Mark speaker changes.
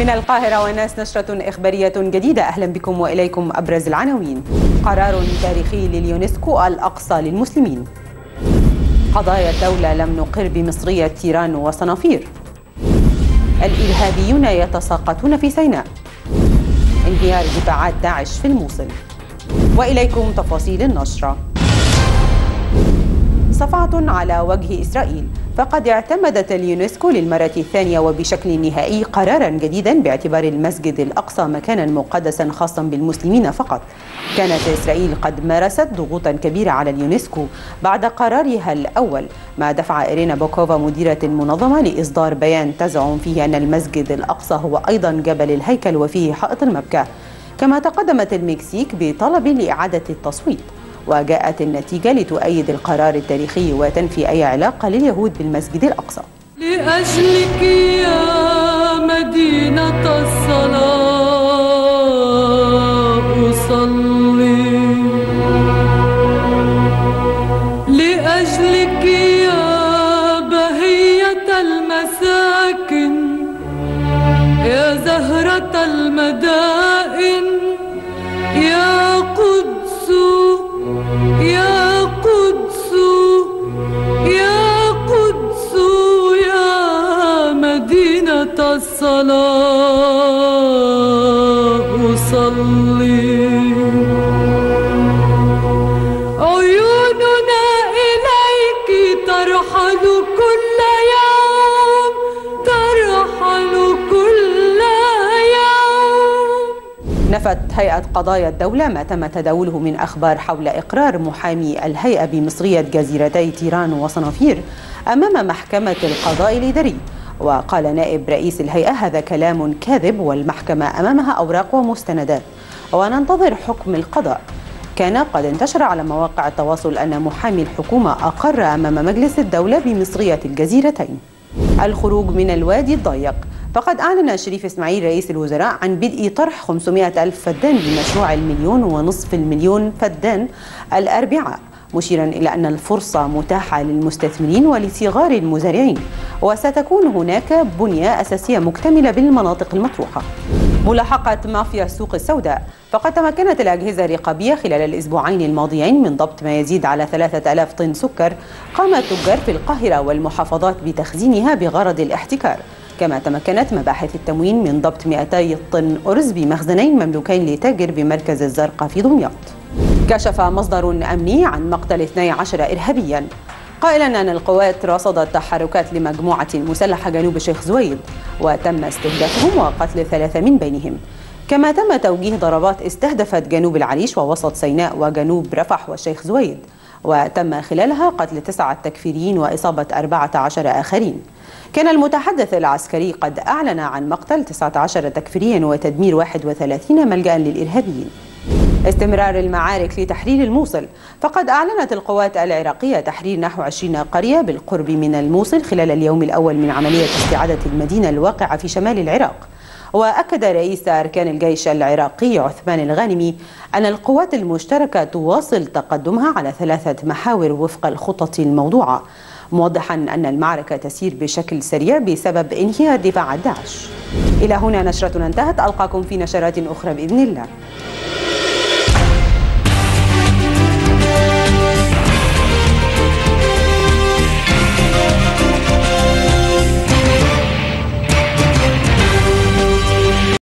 Speaker 1: من القاهرة والناس نشرة إخبارية جديدة. أهلا بكم وإليكم أبرز العناوين. قرار تاريخي لليونسكو الأقصى للمسلمين. قضايا الدولة لم نقر بمصرية تيران وصنافير. الإرهابيون يتساقطون في سيناء. انهيار دفاعات داعش في الموصل. وإليكم تفاصيل النشرة. صفعة على وجه إسرائيل، فقد اعتمدت اليونسكو للمرة الثانية وبشكل نهائي قرارا جديدا باعتبار المسجد الأقصى مكانا مقدسا خاصا بالمسلمين فقط. كانت إسرائيل قد مارست ضغوطا كبيرة على اليونسكو بعد قرارها الأول، ما دفع إيرينا بوكوفا مديرة المنظمة لإصدار بيان تزعم فيه أن المسجد الأقصى هو أيضا جبل الهيكل وفيه حائط المبكى. كما تقدمت المكسيك بطلب لإعادة التصويت، وجاءت النتيجة لتؤيد القرار التاريخي وتنفي أي علاقة لليهود بالمسجد الأقصى.
Speaker 2: لأجلك يا مدينة الصلاة أصلي، لأجلك يا بهية المساكن، يا زهرة المدائن، يا قدس يا قدس يا قدس يا مدينة الصلاة أصلي. عيوننا إليك ترحل كل يوم، ترحل كل يوم.
Speaker 1: نفت هيئة قضايا الدولة ما تم تداوله من أخبار حول إقرار محامي الهيئة بمصرية جزيرتي تيران وصنافير أمام محكمة القضاء الإداري. وقال نائب رئيس الهيئة: هذا كلام كاذب، والمحكمة أمامها أوراق ومستندات وننتظر حكم القضاء. كان قد انتشر على مواقع التواصل أن محامي الحكومة أقر أمام مجلس الدولة بمصرية الجزيرتين. الخروج من الوادي الضيق، فقد أعلن شريف إسماعيل رئيس الوزراء عن بدء طرح 500 ألف فدان بمشروع 1,500,000 فدان الأربعاء، مشيرا إلى أن الفرصة متاحة للمستثمرين ولصغار المزارعين، وستكون هناك بنية أساسية مكتملة بالمناطق المطروحة. ملاحقة مافيا السوق السوداء، فقد تمكنت الأجهزة الرقابية خلال الأسبوعين الماضيين من ضبط ما يزيد على 3000 طن سكر قام التجار في القاهرة والمحافظات بتخزينها بغرض الاحتكار. كما تمكنت مباحث التموين من ضبط 200 طن أرز بمخزنين مملوكين لتاجر بمركز الزرقاء في دمياط. كشف مصدر أمني عن مقتل 12 إرهابيا، قائلا أن القوات رصدت تحركات لمجموعة مسلحة جنوب الشيخ زويد، وتم استهدافهم وقتل 3 من بينهم. كما تم توجيه ضربات استهدفت جنوب العريش ووسط سيناء وجنوب رفح والشيخ زويد، وتم خلالها قتل 9 تكفيريين وإصابة 14 آخرين. كان المتحدث العسكري قد أعلن عن مقتل 19 تكفيريا وتدمير 31 ملجأ للإرهابيين. استمرار المعارك لتحرير الموصل، فقد أعلنت القوات العراقية تحرير نحو 20 قرية بالقرب من الموصل خلال اليوم الأول من عملية استعادة المدينة الواقعة في شمال العراق. وأكد رئيس أركان الجيش العراقي عثمان الغانمي أن القوات المشتركة تواصل تقدمها على 3 محاور وفق الخطط الموضوعة، موضحا أن المعركة تسير بشكل سريع بسبب انهيار دفاعات داعش. إلى هنا نشرتنا انتهت، ألقاكم في نشرات أخرى بإذن الله.